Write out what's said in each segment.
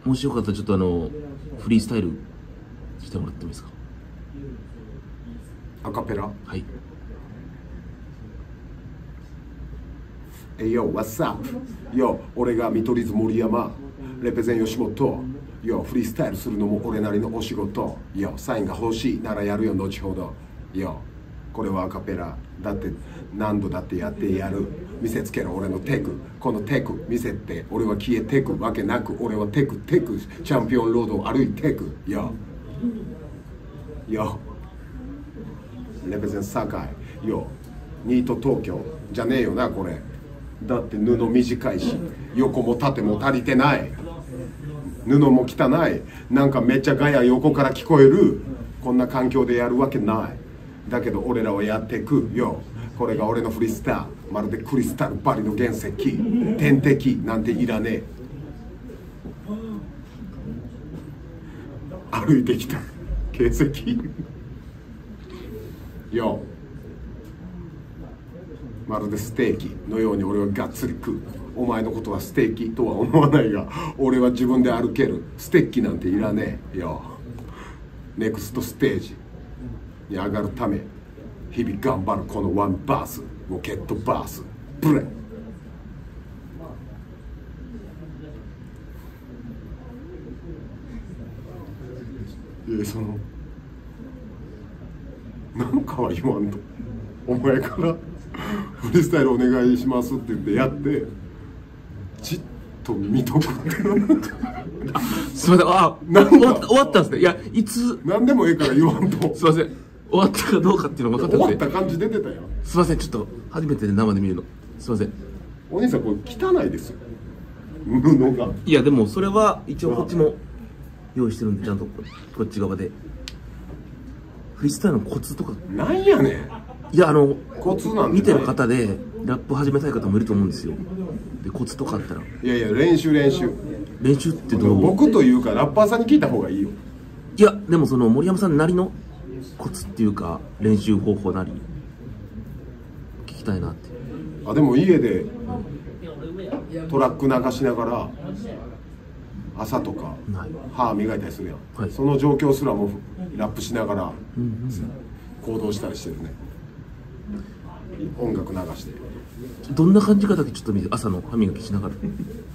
もしよかったらちょっとフリースタイルしてもらってもいいですか？ アカペラ。 はい。 Yo, what's up? Yo, 俺が見取り図森山、レペゼン吉本。Yo, フリースタイルするのも俺なりのお仕事。Yo, サインが欲しいならやるよ後ほど。Yo, これはアカペラ。だって何度だってやってやる。見せつけろ俺のテク。このテク見せて俺は消えてくわけなく、俺はテクチャンピオンロードを歩いてく。Yo, Yo, レペゼン堺。Yo, ニート東京じゃねえよなこれ。だって布短いし横も縦も足りてない、布も汚い、なんかめっちゃガヤ横から聞こえる。こんな環境でやるわけない。だけど俺らはやっていくよ。これが俺のフリースタイル。まるでクリスタルバリの原石。天敵なんていらねえ。歩いてきた形跡よ。まるでステーキのように俺はがっつり食う。お前のことはステーキとは思わないが、俺は自分で歩ける。ステッキなんていらねえよ。ネクストステージに上がるため日々頑張るこのワンバース、ロケットバースブレ。なんかは言わんと、お前からフリースタイルお願いしますって言ってやってじっと見とくってすいません、終わったんですね。いや、いつ何でもええから言わんと。 すいません、終わったかどうかっていうのが分かった終ので。 わった感じ出てたよ。 すいません、ちょっと初めてで生で見るのすいません。 お兄さんこれ汚いですよ布が。 いやでもそれは一応こっちも用意してるんで、ちゃんとこっち側でフリースタイルのコツとか。 なんやねん。 いやコツなんて見てる方でラップ始めたい方もいると思うんですよ。でコツとかあったら。 いやいや、練習練習ってどう？ 僕というかラッパーさんに聞いた方がいいよ。 いやでもその森山さんなりのコツっていうか練習方法なり聞きたいなって。 あ、でも家でトラック流しながら朝とか歯磨いたりするやん、はい、その状況すらもラップしながら行動したりしてるね。音楽流してどんな感じかだけちょっと見て、朝の歯磨きしながら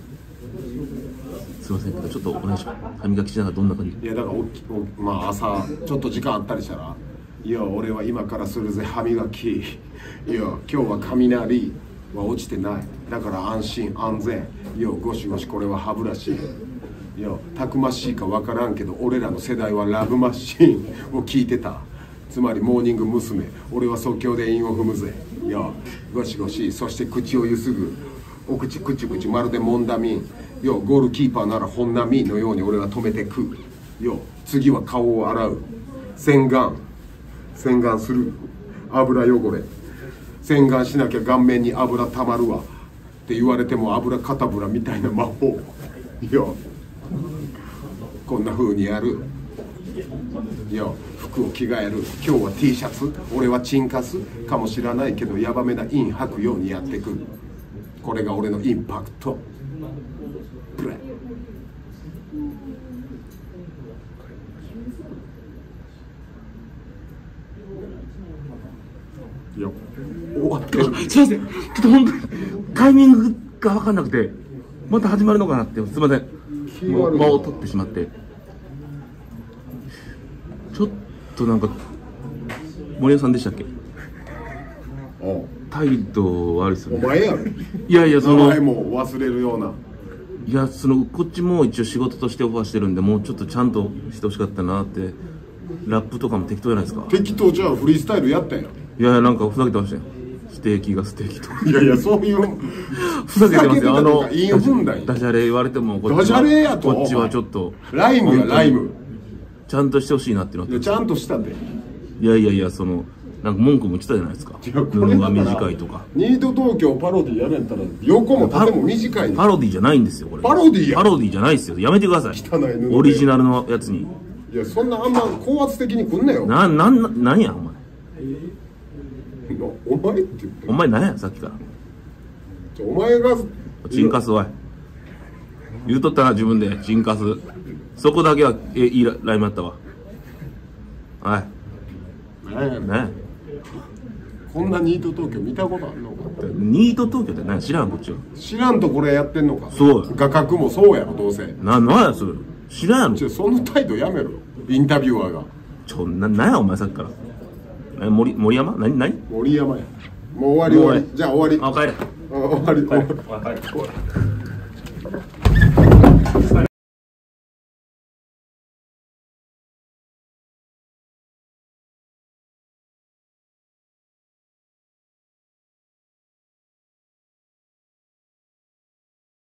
すいませんけどちょっとお願いします。歯磨きしながらどんな感じ？ いやだからまあ朝ちょっと時間あったりしたら、いや俺は今からするぜ歯磨き、いや今日は雷は落ちてない、だから安心安全、いやゴシゴシこれは歯ブラシ、いやたくましいか分からんけど俺らの世代はラブマシーンを聞いてた。つまりモーニング娘。俺は即興で韻を踏むぜ。いやゴシゴシ、そして口をゆすぐ、お口くちくちまるでモンダミン、よゴールキーパーなら本並のように俺は止めてくよ。次は顔を洗う、洗顔する、油汚れ洗顔しなきゃ顔面に油たまるわって言われても油かたぶらみたいな魔法よ。こんな風にやるよ。服を着替える、今日は T シャツ、俺はチンカスかもしらないけどヤバめなイン吐くようにやってく。これが俺のインパクト。ブレよ。終わってる。 すいません、ちょっと本当にタイミングが分かんなくてまた始まるのかなって、すいません、間を取ってしまって。ちょっとなんか森山さんでしたっけ？態度悪いですよね。 お前やろ。 いやいや、その名前も忘れるような。 いや、こっちも一応仕事としてオファーしてるんで、もうちょっとちゃんとしてほしかったなって。ラップとかも適当じゃないですか。 適当じゃあフリースタイルやったやん。 いやいや、なんかふざけてましたよ。ステーキがステーキとか。 いやいや、そういうふざけてますよ。 韻踏んだんや。 ダジャレ言われてもダジャレやとこっちはちょっとライムやライム。 ちゃんとしてほしいなっていうのは。 ちゃんとしたって。 いやいやいや、なんか文句も言ってたじゃないですか。布が短いとか。 ニート東京パロディやるんやったら横も縦も短い。 パロディじゃないんですよこれ。 パロディや。 パロディじゃないですよ。やめてください。 汚い布。 オリジナルのやつに。 いや、そんなあんま高圧的にくんなよ。 なんやお前。 お前って言って。 お前なんやさっきから。 お前がチンカスおい。 言うとったな、自分で。チンカス。そこだけは、いいライムあったわ。はい。ねこんなニート東京見たことあんのか。 ニート東京って何知らん、こっちは。 知らんとこれやってんのか。 そう画角もそうやろ、どうせ。 なんやそれ。知らんやろ。 その態度やめろよ、インタビュアーが。 なんやお前さっきから。森山何森山や。もう終わり。じゃあ終わり。 あ、帰れ。 終わり。 帰れ。